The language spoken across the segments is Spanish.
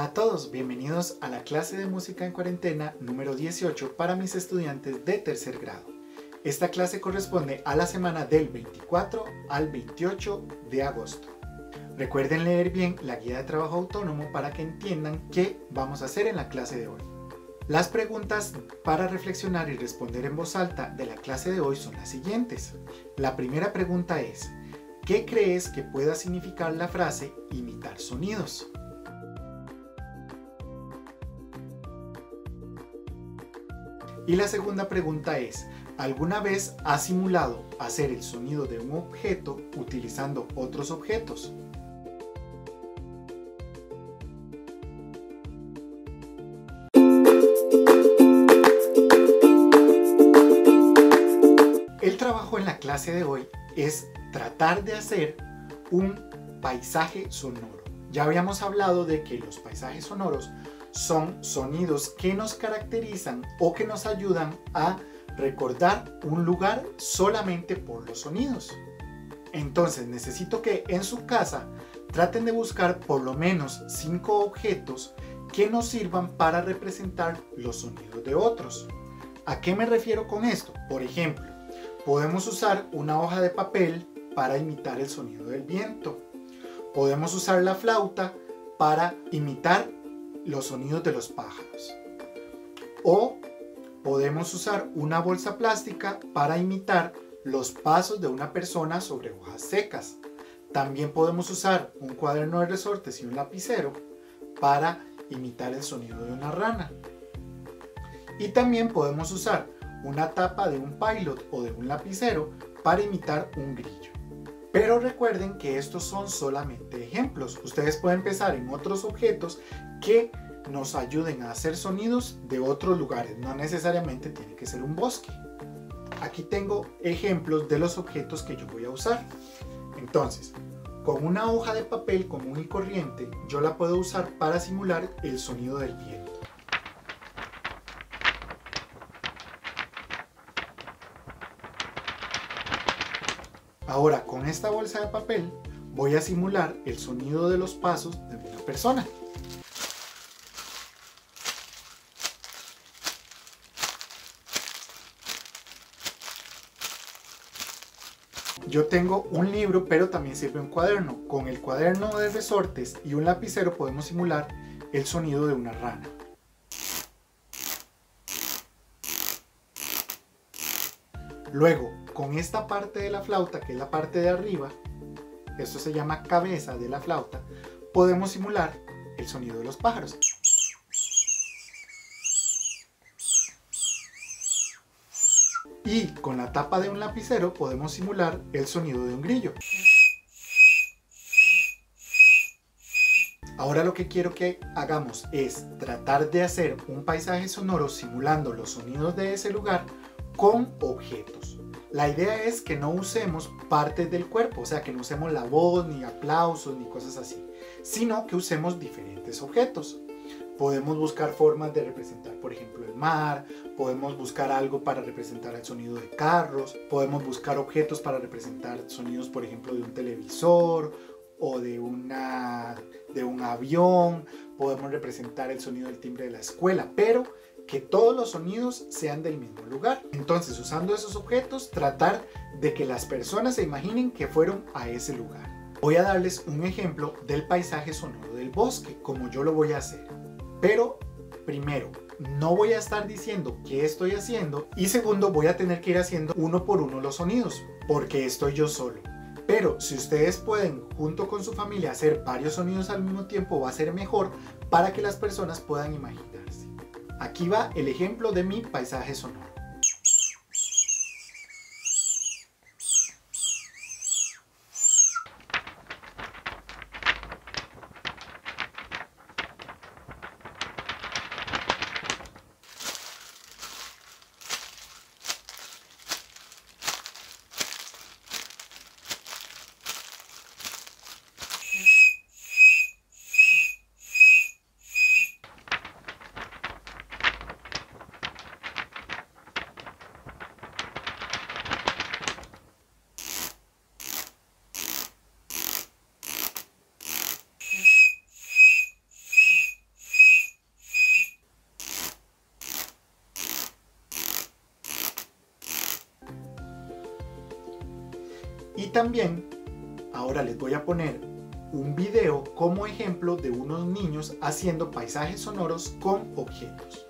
Hola a todos, bienvenidos a la clase de música en cuarentena número 18 para mis estudiantes de tercer grado. Esta clase corresponde a la semana del 24 al 28 de agosto. Recuerden leer bien la guía de trabajo autónomo para que entiendan qué vamos a hacer en la clase de hoy. Las preguntas para reflexionar y responder en voz alta de la clase de hoy son las siguientes. La primera pregunta es: ¿qué crees que pueda significar la frase imitar sonidos? Y la segunda pregunta es: ¿alguna vez has simulado hacer el sonido de un objeto utilizando otros objetos? El trabajo en la clase de hoy es tratar de hacer un paisaje sonoro. Ya habíamos hablado de que los paisajes sonoros son sonidos que nos caracterizan o que nos ayudan a recordar un lugar solamente por los sonidos. Entonces necesito que en su casa traten de buscar por lo menos 5 objetos que nos sirvan para representar los sonidos de otros. ¿A qué me refiero con esto? Por ejemplo, podemos usar una hoja de papel para imitar el sonido del viento. Podemos usar la flauta para imitar los sonidos de los pájaros. O podemos usar una bolsa plástica para imitar los pasos de una persona sobre hojas secas. También podemos usar un cuaderno de resortes y un lapicero para imitar el sonido de una rana. Y también podemos usar una tapa de un pilot o de un lapicero para imitar un grillo. Pero recuerden que estos son solamente ejemplos. Ustedes pueden pensar en otros objetos que nos ayuden a hacer sonidos de otros lugares. No necesariamente tiene que ser un bosque. Aquí tengo ejemplos de los objetos que yo voy a usar. Entonces, con una hoja de papel común y corriente, yo la puedo usar para simular el sonido del viento. Ahora, con esta bolsa de papel voy a simular el sonido de los pasos de una persona. Yo tengo un libro, pero también sirve un cuaderno. Con el cuaderno de resortes y un lapicero podemos simular el sonido de una rana. Luego, con esta parte de la flauta, que es la parte de arriba, esto se llama cabeza de la flauta, podemos simular el sonido de los pájaros. Y con la tapa de un lapicero podemos simular el sonido de un grillo. Ahora lo que quiero que hagamos es tratar de hacer un paisaje sonoro simulando los sonidos de ese lugar con objetos. La idea es que no usemos partes del cuerpo, o sea, que no usemos la voz, ni aplausos, ni cosas así, sino que usemos diferentes objetos. Podemos buscar formas de representar, por ejemplo, el mar, podemos buscar algo para representar el sonido de carros, podemos buscar objetos para representar sonidos, por ejemplo, de un televisor o de un avión, podemos representar el sonido del timbre de la escuela, pero que todos los sonidos sean del mismo lugar. Entonces, usando esos objetos, tratar de que las personas se imaginen que fueron a ese lugar. Voy a darles un ejemplo del paisaje sonoro del bosque, como yo lo voy a hacer. Pero, primero, no voy a estar diciendo qué estoy haciendo, y segundo, voy a tener que ir haciendo uno por uno los sonidos, porque estoy yo solo. Pero si ustedes pueden, junto con su familia, hacer varios sonidos al mismo tiempo, va a ser mejor para que las personas puedan imaginarse. Aquí va el ejemplo de mi paisaje sonoro. Y también ahora les voy a poner un video como ejemplo de unos niños haciendo paisajes sonoros con objetos.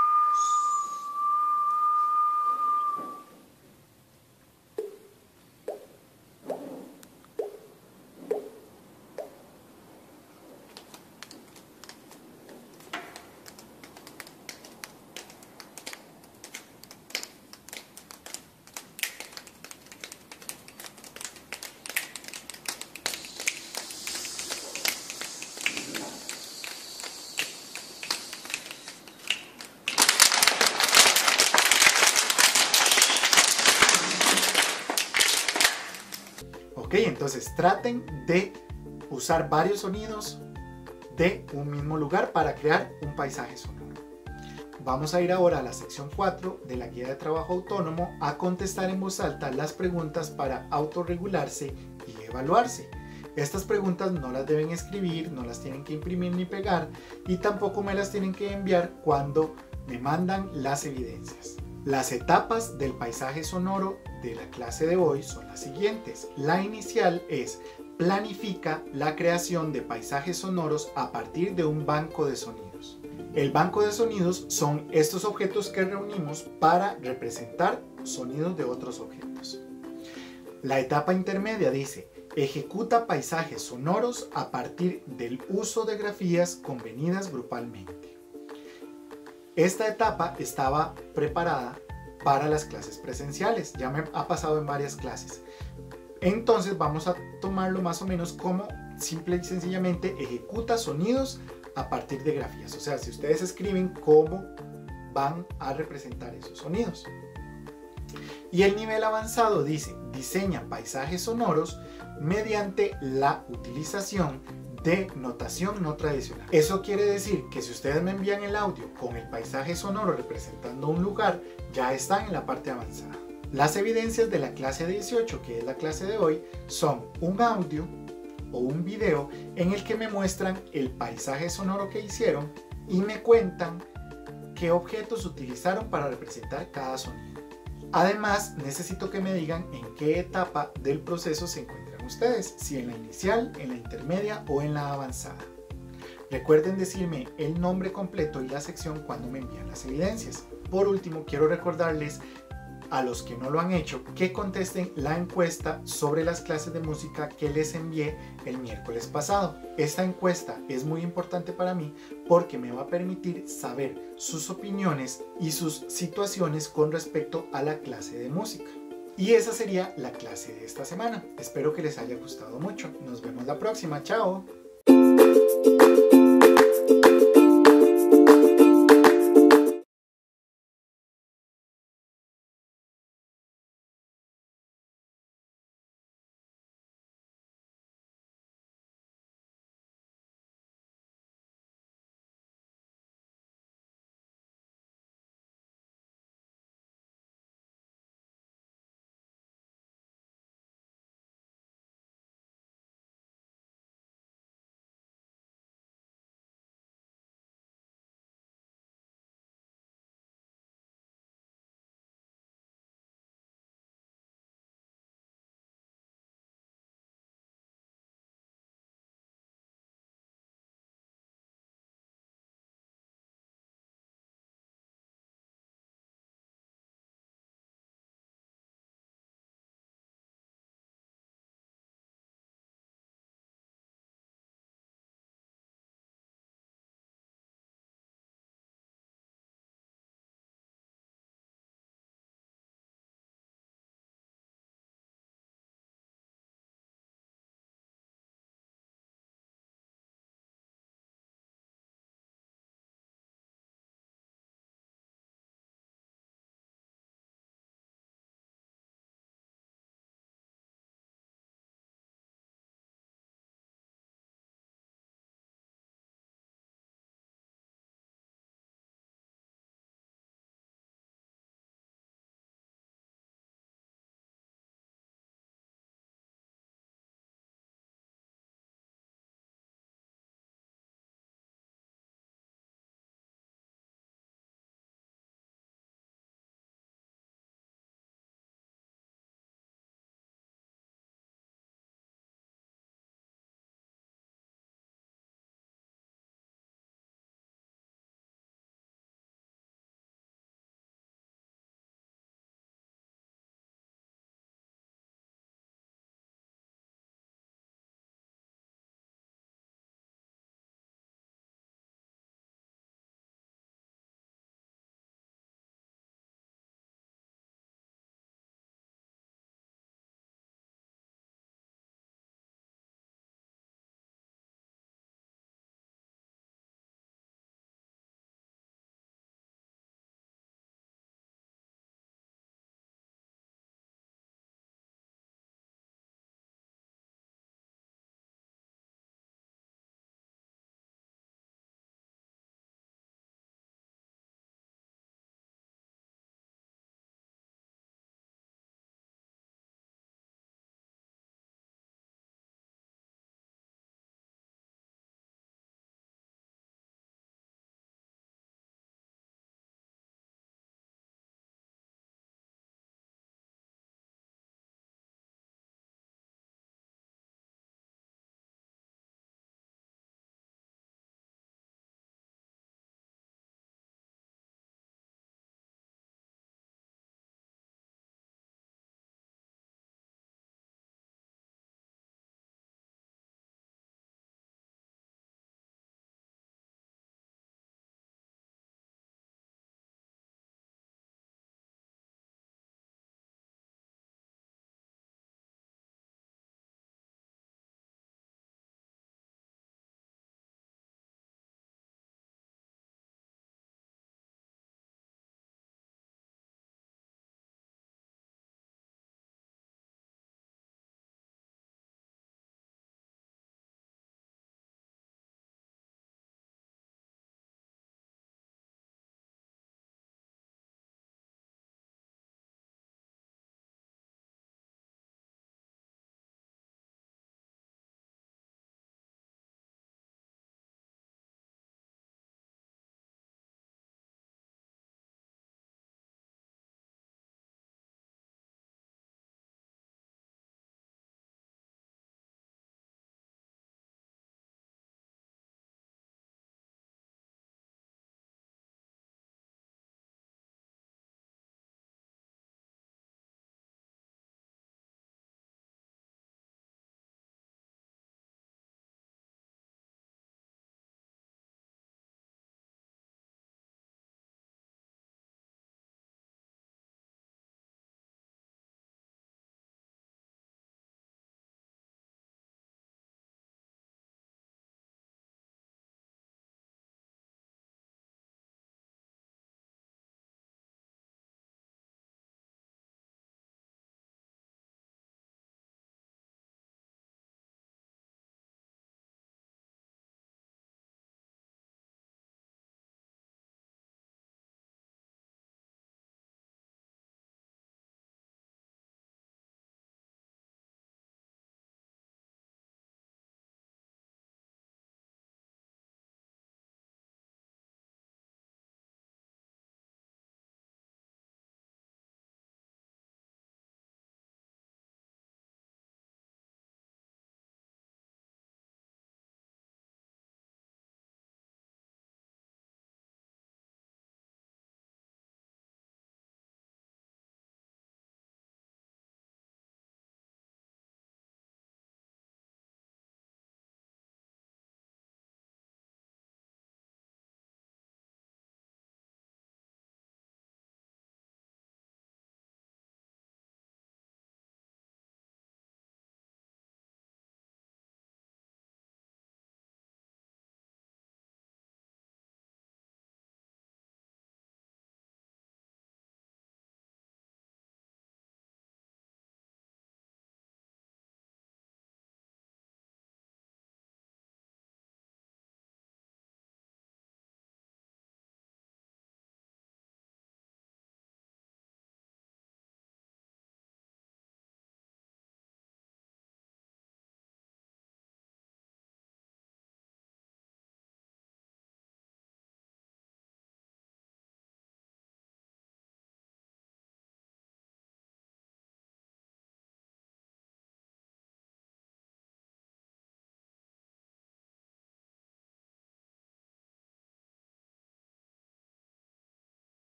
Ok, entonces traten de usar varios sonidos de un mismo lugar para crear un paisaje sonoro. Vamos a ir ahora a la sección 4 de la guía de trabajo autónomo a contestar en voz alta las preguntas para autorregularse y evaluarse. Estas preguntas no las deben escribir, no las tienen que imprimir ni pegar y tampoco me las tienen que enviar cuando me mandan las evidencias. Las etapas del paisaje sonoro de la clase de hoy son las siguientes. La inicial es: planifica la creación de paisajes sonoros a partir de un banco de sonidos. El banco de sonidos son estos objetos que reunimos para representar sonidos de otros objetos. La etapa intermedia dice: ejecuta paisajes sonoros a partir del uso de grafías convenidas grupalmente. Esta etapa estaba preparada para las clases presenciales, ya me ha pasado en varias clases. Entonces vamos a tomarlo más o menos como simple y sencillamente ejecuta sonidos a partir de grafías. O sea, si ustedes escriben cómo van a representar esos sonidos. Y el nivel avanzado dice: diseña paisajes sonoros mediante la utilización de notación no tradicional. Eso quiere decir que si ustedes me envían el audio con el paisaje sonoro representando un lugar, ya están en la parte avanzada. Las evidencias de la clase 18, que es la clase de hoy, son un audio o un video en el que me muestran el paisaje sonoro que hicieron y me cuentan qué objetos utilizaron para representar cada sonido. Además, necesito que me digan en qué etapa del proceso se encuentran ustedes, si en la inicial, en la intermedia o en la avanzada. Recuerden decirme el nombre completo y la sección cuando me envían las evidencias. Por último, quiero recordarles a los que no lo han hecho que contesten la encuesta sobre las clases de música que les envié el miércoles pasado. Esta encuesta es muy importante para mí porque me va a permitir saber sus opiniones y sus situaciones con respecto a la clase de música. Y esa sería la clase de esta semana. Espero que les haya gustado mucho. Nos vemos la próxima. Chao.